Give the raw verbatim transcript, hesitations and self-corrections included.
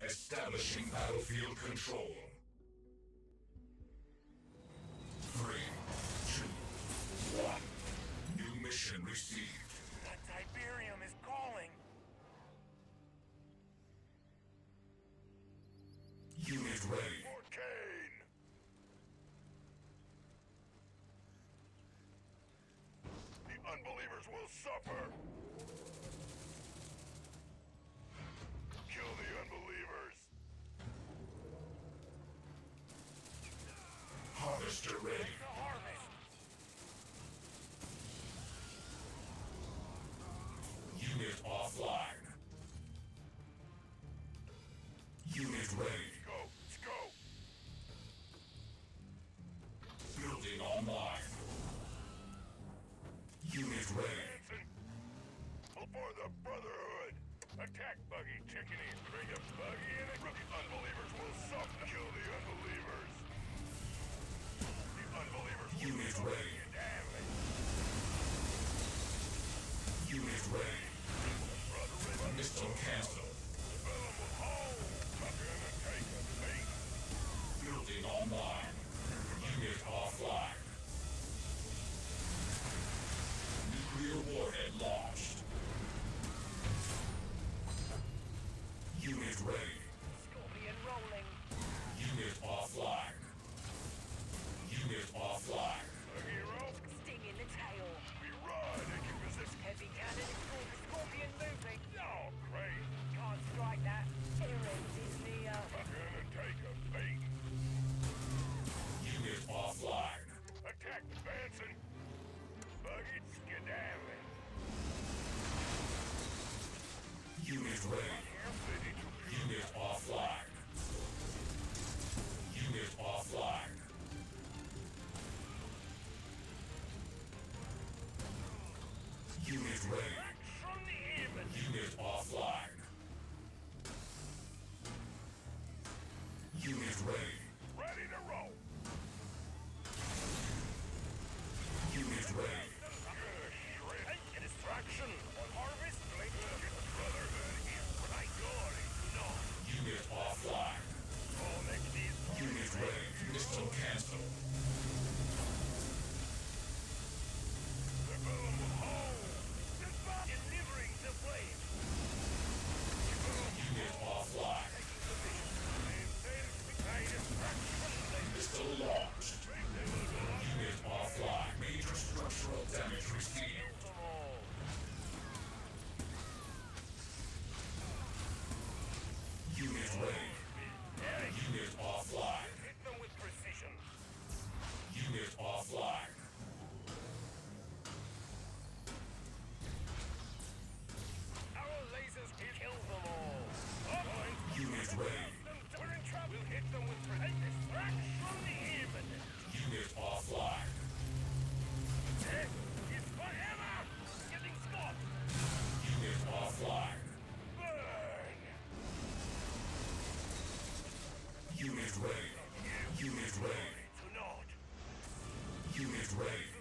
Establishing battlefield control. Three, two, one. New mission received. That Tiberium is calling. Unit ready. For Kane. The unbelievers will suffer. Kill the unbelievers. Harvester ready. The harvest. Unit offline. Unit ready. Let's go. Let's go. Building online. Unit ready. Hanson. For the Brotherhood. Attack buggy chicken in. Bring a buggy in it. The unbelievers will suffer. Kill the unbelievers. The unbelievers will Unit suffer. ready. Damn it. Unit ready. Brotherhood. Missile cancelled. Film will hold. Tucker and take a bait. Building online. Unit offline. Nuclear warhead launched. Unit ready. Scorpion rolling. Unit offline. Unit offline. A hero. Sting in the tail. We ride. They can resist. Heavy cannon for the scorpion moving. Oh, great. Can't strike that. Errand is near. Tucker and take a bait. Unit offline. Attack advancing. Buggy skedaddling. Unit ready. Ready to Unit offline. Unit offline. Unit ready. Back from the image. Unit offline. Unit ready. Ready to roll. Unit ready. Good shred. Take a distraction. On harvest. Blake Brotherhood is right. Glory. No. Unit offline. All next is. Unit ready. Missile cancelled. The boom will hold. Goodbye. Delivering the flame. Unit offline. Maintain high distraction. Missile launched. Unit offline. Major structural damage received. Them all. Unit ready. Unit offline. Hit them with precision. Unit offline. Our lasers will kill them all. Up. Unit ready. We're in trouble. We'll hit them with precision. Distract from the imminent. Unit offline. This is forever. Getting scored. Unit offline. Burn. Unit ready. Unit ready. To not. Unit ready.